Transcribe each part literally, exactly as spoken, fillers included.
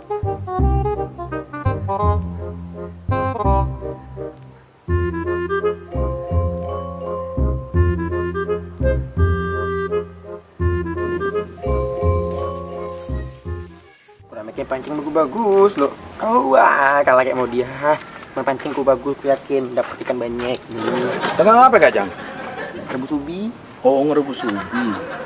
Kayak pancing bagus-bagus loh. Oh wah, kalau kayak mau dia mancingku bagus, yakin dapat ikan banyak. Tengah apa Kajang? Rebus ubi. Oh, ngerebus ubi.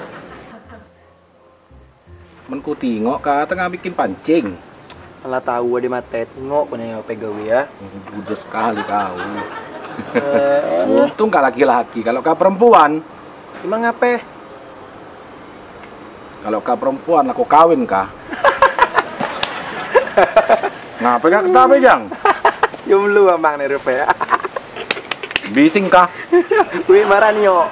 Menku tengok kah tengah bikin pancing. Kalau tahu ada mata tengok punya pegawe ya. Budes sekali kau. Untung kau laki-laki, kalau kau perempuan. Emang apa? Kalau kau perempuan aku kawin kah? Ngapa gak ketawa Jang? Yum lu abang nih rupiah. Bising kah? Wih marah nih yo.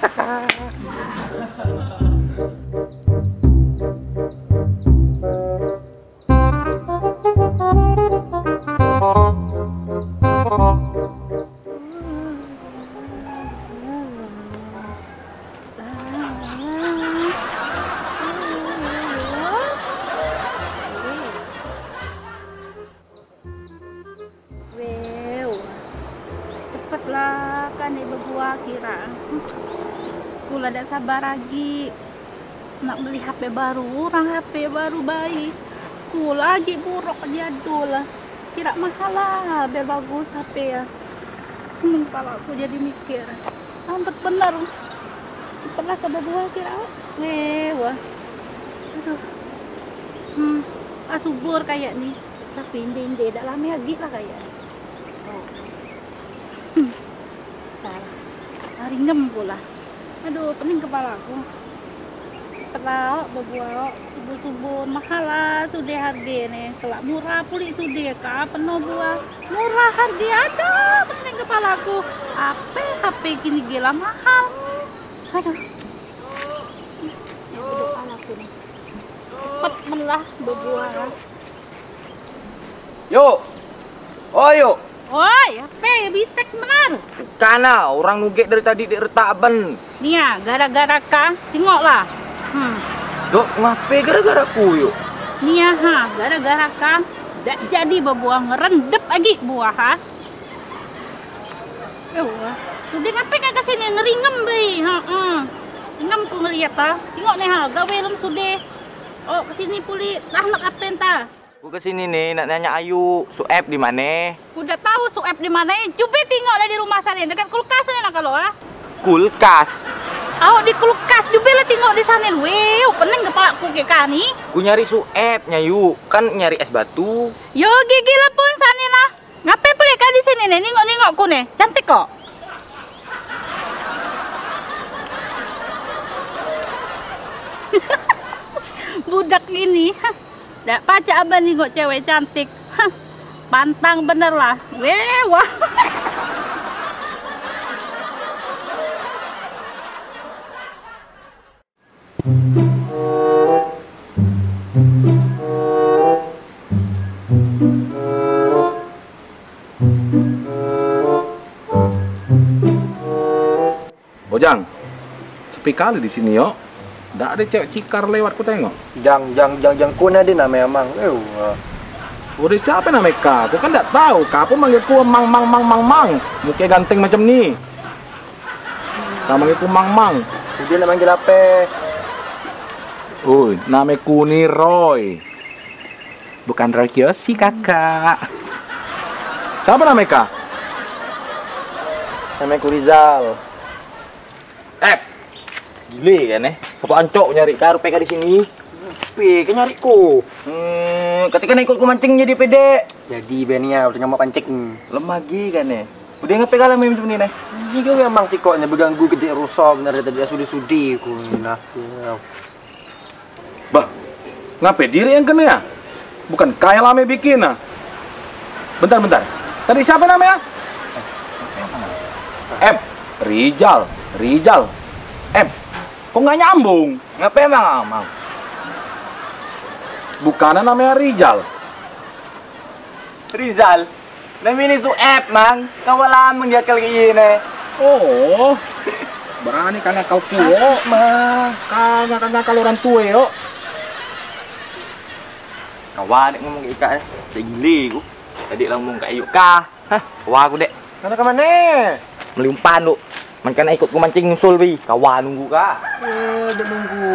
Cepatlah kan ibu gua kira. Kula tidak sabar lagi. Nak beli H P baru, orang H P baru baik. Kula lagi buruk jadul. Kira mahal lah, biar bagus H P ya. Hmm, kepala aku jadi mikir. Ampet bener. Pernah ke berdua kira. Weh, wah. Aduh. Hmm, asubur kayak nih. Tapi inde-inde dak lama lagi lah kayak. Hari ngem pula. Aduh, pening kepala aku. Terlalu berbuat subuh-subuh mahal lah sudah harga nih. Kalau murah pulih sudah kah penuh buah. Murah harga ada pening kepala aku. Apa H P gini gila mahal. Aduh. Ya udah kepala aku nih. Cepet melah berbuah. Yuk. Oh yuk. Oi, apa bisek benar? Karena orang nugget dari tadi di retaban. Nih ya, gara-gara kah? Tengoklah. Hmm. Dok, ngapain gara-gara ku yuk? Nih ya, ha, gara-gara kah? Dak jadi berbuah ngerendep lagi buah ha. Wah, sudah ngapain kan kesini ngeringem beli? Ha, ha. Ingem ku ngeliat ta. Tengok nih ha, gawe lem sudah. Oh, kesini puli. Dah nak apa entah? Aku kesini nih nak nanya Ayu, Sueb di mana? Udah tahu Sueb di mana? Coba tengoklah di rumah sana dekat kulkas nih nak kalau ah. Kulkas. Oh di kulkas coba lah tengok di sana. Weh, pening kepala aku kayak kani. Ku nyari Sueb Nyayu, kan nyari es batu. Yo gigi lah pun sana lah. Ngapain pula kah di sini nih? Nengok-nengok ku nih, cantik kok. Budak ini. Dak paca abang nengok cewek cantik. Hah, pantang bener lah. Weh, wah. Bojang, sepi kali di sini yo. Nggak ada cewek cikar lewat ku tengok. Jang, jang, jang, jang, kuna ada namanya emang. Eh, udah siapa namanya kak? Aku kan nggak tahu. Kak pun manggil ku mang, mang, mang, mang, mang. Mukanya ganteng macam ni. Kak manggil ku mang, mang. Dia namanya manggil apa? Uy, nama ku ni Roy. Bukan Roy Kiyoshi kakak. Siapa namanya kak? Namanya ku Rizal. Eh, gile kan eh? Pokok ancok nyari kar P K di sini. P K nyari ku. Hmm, ketika ikut ku mancing jadi pede. Jadi Benia udah nyamuk pancing. Lemah gi kan eh? Udah ngapain kalau main macam ni nih? Ini gue memang sih koknya berganggu gede rusak bener tadi sudi-sudi ku nah. Bah, ngapain diri yang kena ya? Bukan kayak lame bikin ah. Bentar, bentar. Tadi siapa namanya? M. Rizal. Rizal. M. Kok nggak nyambung? Ngapain emang amang? Bukannya namanya Rizal. Rizal. Namanya Sueb mang. Kawalan mengjakal kayak gini. Oh. Berani karena kau tua, mah. Karena karena kalau orang tua yo. Kawan dek ngomong ke Ika eh. Cek gile ku. Tadi lah ngomong ke Ayuk kah. Hah, kawan aku dek. Mana ke mana? Beli umpan lu. Man kan ikut ku mancing nyusul bi. Kawan nunggu kah. Eh, udah nunggu.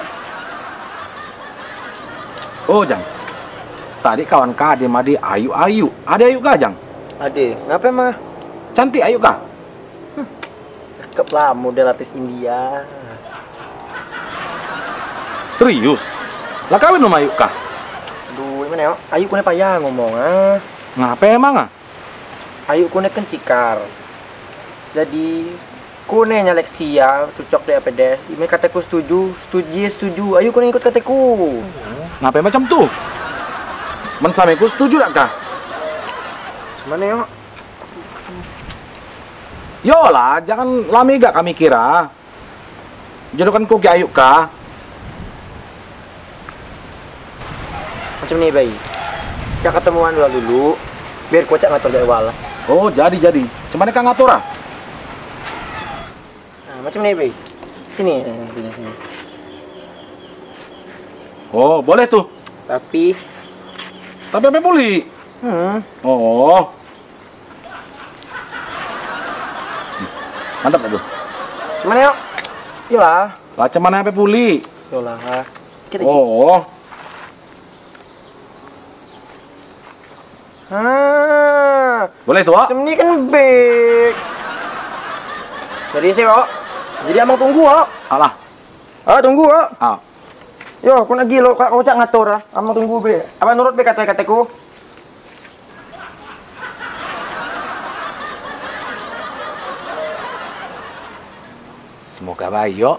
Oh, Jang. Tadi kawan kah dia madi Ayu-Ayu. Ada Ayu kah, Jang? Ade, ngapa emang? Cantik Ayu kah? Cakep lah, model artis India. Serius? Lah kawin sama Ayu kah? Aduh, gimana ya? Ayu kune payah ngomong ah. Ngapa emang ah? Ayu kune kan cikar. Jadi kune nyalek sia, cocok deh apa deh. Ini kataku setuju, setuju, setuju. Ayu kune ikut kataku. Ngapa macam tuh? Men samiku setuju tak kah? Mana ya? Yolah, jangan lami gak kami kira. Jodohkan ku ke Ayu kah? Macam ni bayi. Kita ketemuan dulu dulu. Biar kocak ngatur dari awal. Oh, jadi jadi. Cuman kang ngatur ah? Nah, macam ni bayi. Sini, sini, sini. Oh, boleh tuh. Tapi Tapi apa puli? hmm, Oh. Mantap tuh. cuman ya? Yolah. Lah cuman apa puli? Yolah. Kita Oh. Ah, Boleh tuh, Wak? macam ni kan baik. Jadi sih, Wak. Jadi abang tunggu, Wak. Alah. Ah, tunggu, Wak. Ah. Yo, aku lagi lo, kak kocak ngatur ah. Abang tunggu be. Abang nurut be kata-kataku. Semoga baik, yuk.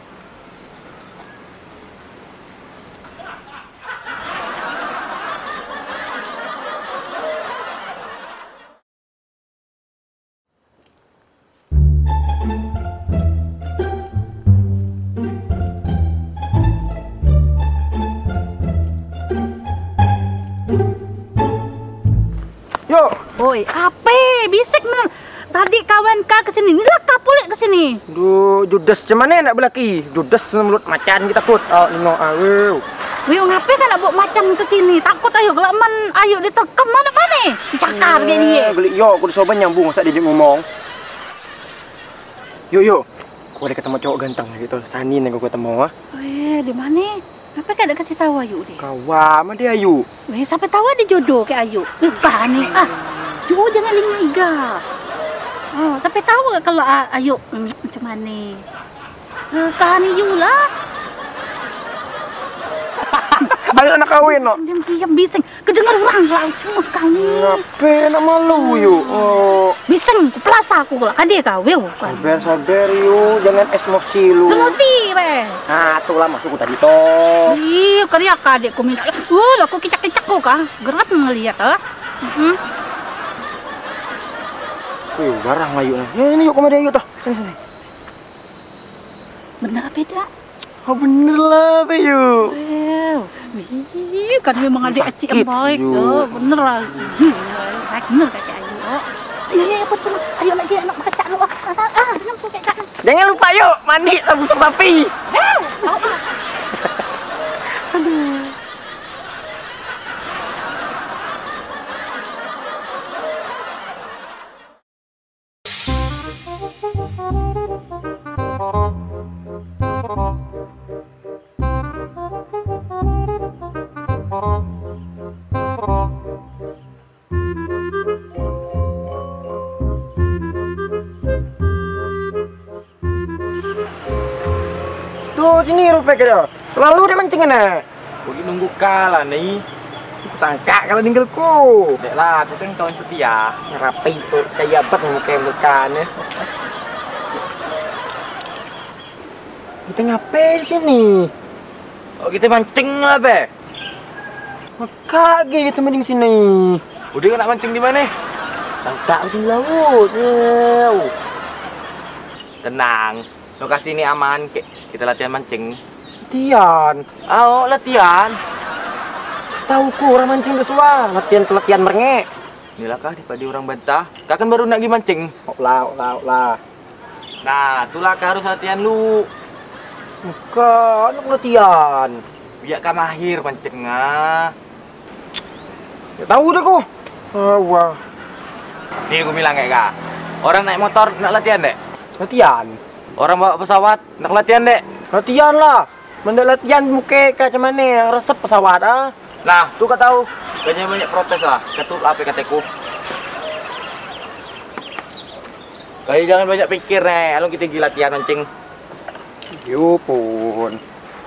Yo, Oi, ape? Bisik men. Tadi kawan kak kesini, inilah kak pulik kesini. du judes cuman ya nak belaki. Judes mulut macan kita takut. Oh, nino awew. Wih, ngapain kan nak bawa macan kesini? Takut ayo, kalau man ayo ditekem mana mana? Dicakar dia dia. Beli yo, aku disoban nyambung masa dia ngomong. Yo yo. Aku ada ketemu cowok ganteng gitu. Sanin yang aku ketemu ah. Weh, di mana? Apa kan ada kasih tahu ayu dia? Kawan, mana dia Ayu? Weh, sampai tahu ada jodoh ke ayu. Entah nih. Ah, Jo jangan lingga iga. Oh, sampai tahu gak kalau ah, ayu hmm, macam mana? Eh, kahani Yula. Ayo nak kawin no. Diam-diam bising. Kedengar orang lah. Oh, kami. Ngapain nak malu yuk? Oh. Bising, pelasa aku kalau kadia kau. Weh, kan. Sabar sabar yuk, jangan emosi lu. Emosi, weh. Ah, tuh lah masukku tadi toh. Ih, kerja kadek ku minta. Uh, aku kicak-kicak kok kah? Gerak ngelihat ah. Heeh. Wih, barang lah yuk. Ya ini yuk komedi yuk toh. Sini sini. Benar beda. Oh bener lah be yuk. Wow. Ih, kan memang adik acik yang Sakit, baik. Yu. Oh, bener lah. Hmm, baik bener kakek Ayu. Oh. Ya ya ya betul. Ayo lagi anak kacak lu. Ah, ah, jangan tu kacak. Jangan lupa yuk mandi sama busuk sapi. Eh, oh, ah. Aduh. Tuh sini rupanya dia. Lalu dia mancing mana? Aku lagi nunggu kalah nih. Aku sangka kalau tinggalku. Dek lah, aku kan kawan setia. Rapi tuh kayak apa muka mukaan ya. Kita ngapain di sini? Oh, kita mancing lah, Be. Kagak kita mending sini. Udah kan nak mancing di mana? Sangka di laut. Yew. Tenang. Lokasi ini aman, Kek. Kita latihan mancing. Latihan. Oh, latihan. Tahu ku orang mancing kesua. Latihan latihan merengek. Inilah kah daripada orang bantah. Kak kan baru nak pergi mancing. Oh lah, lah, lah. Nah, itulah kak harus latihan lu. Bukan, nak latihan. Biar kak mahir mancing ah. Tak tahu deh kok. Ah, wah. Nih gue bilang kayak kak. Orang naik motor nak latihan dek. Latihan. Orang bawa pesawat nak latihan dek. Latihan lah. Mendak latihan muka kayak mana resep pesawat ah. Nah, tuh kau tahu. Banyak banyak protes lah. Ketuk apa kataku. Kau jangan banyak pikir nih. Alung kita gila latihan mancing. Yo pun.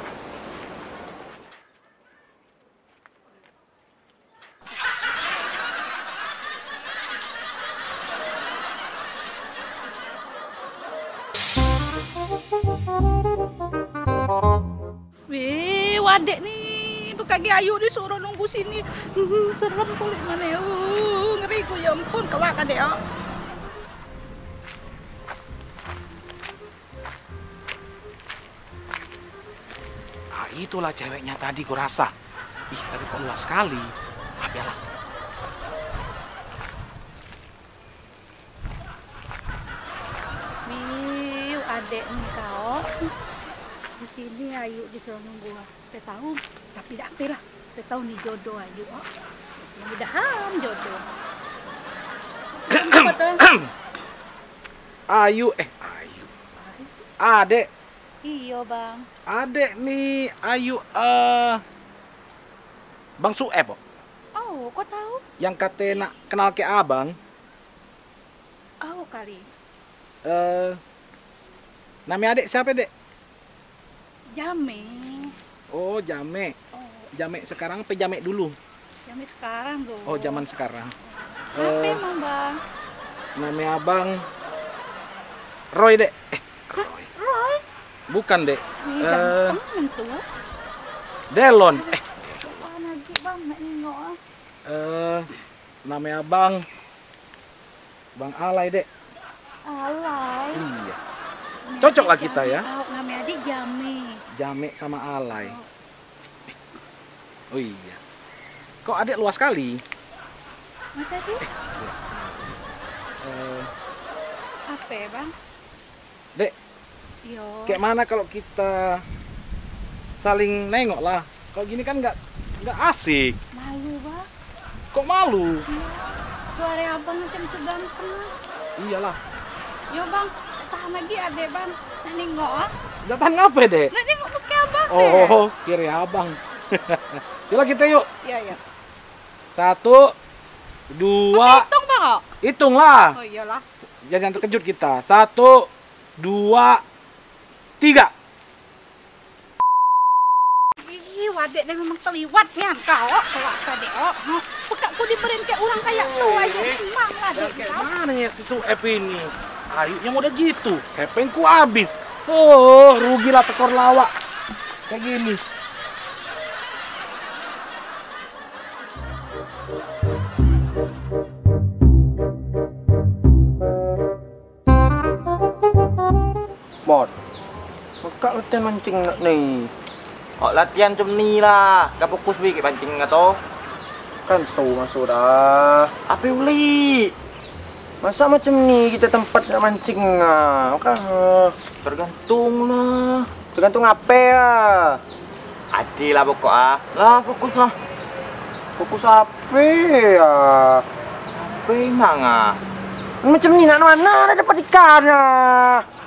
Wih, wadek nih. Bekagi Ayu disuruh nunggu sini. Uh, serem kulit mana ya. Uh, ngeri ku ya ampun kelak adek ya. Ah, itulah ceweknya tadi kurasa. Ih, tapi kok luas sekali. Ah, biarlah. Wih, adek nih kau. Di sini Ayu disuruh nunggu. Kita tahu, tapi tidak lah. Kita tahu nih jodoh Ayu. Oh. Mudah-mudahan jodoh. Apa tuh? Ayu, eh Ayu. Adek, Iya bang. adek nih Ayu eh Bang Sueb, oh. Oh, kau tahu? Yang kata nak kenal ke abang. Oh kali. Eh nama adek siapa, Dek? Jame. Oh, Jame. Oh, Jame sekarang apa Jame dulu? Jame sekarang loh. Oh, zaman sekarang. Apa Eh, emang bang? nama abang Roy, Dek. Eh, Roy. Roy? Bukan, Dek. Nih, Eh, temen tuh. Delon. Eh, Wah, lagi bang, nak nengok ah. eh nama abang Bang Alay, Dek. Alay. Iya. Nama Cocok lah adik kita Jame. ya. Oh, nama adik Jame. Jame sama Alay. Oh iya. Kok adek luas sekali? Masa sih? Luas sekali. Eh, Apa ya bang? Dek, Yo. kayak mana kalau kita saling nengok lah? Kalau gini kan nggak nggak asik. Malu bang. Kok malu? Suara abang macam tu ganteng. Iyalah. Yo bang, tahan lagi adek bang. Nak nengok ah. Datang ngapa, Dek? Nak nengok muka abang Oh, oh, oh, kiri abang. Yuk kita yuk. Iya, iya. Satu, dua, Hitung bang kok? hitunglah. Oh iyalah. Jangan terkejut kita. Satu, dua, tiga. Ih, wadek dia memang terliwat ya kau. Kelak kadek oh. Pekak ku diberi kayak orang kayak tu ayo memang lah dek Kayak kau. mana ya si Sueb ini? Ayu yang udah gitu. Hepengku habis. Oh, rugilah tekor lawak. Kayak gini. Mod. Pekak latihan mancing nak nih. Oh latihan cuma ni lah. Gak fokus bi pancing atau? Kan tuh masuk dah. Apa uli? Masa macam ni kita tempat nak mancing ah. Kan ah. Tergantung lah. Tergantung apa ya. Adi lah pokok ah. Lah fokus lah. Fokus apa ya. Apa emang ah? Macam ni nak mana ada dapat ikan ah.